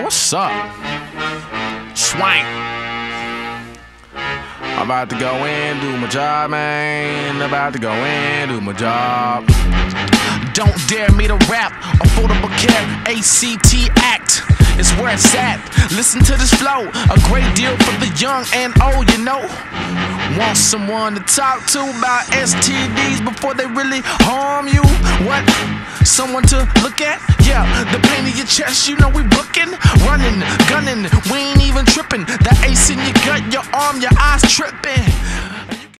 what's up? Swank. I'm about to go in, do my job, man. About to go in, do my job. Don't dare me to rap. Affordable care, ACT Act is where it's at. Listen to this flow, a great deal for the young and old, you know. Want someone to talk to about STDs before they really harm you? What? Someone to look at? Yeah, the pain in your chest, you know we booking. Running, gunning, we ain't even tripping. The ace in your gut, your arm, your eyes tripping.